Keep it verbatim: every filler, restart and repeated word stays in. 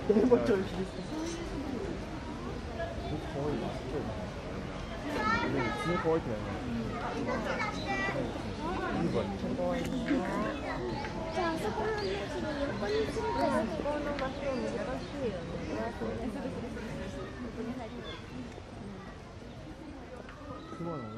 メモ帳です。 可愛いな、すごいな。でも爪可愛くないな。いいわね。 すごいね。じゃああそこのその横についた学校の場所を見よろしいよね。 すごいな。